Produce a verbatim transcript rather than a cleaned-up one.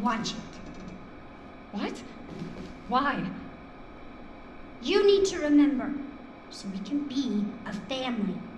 watch it. What? Why? You need to remember, so we can be a family.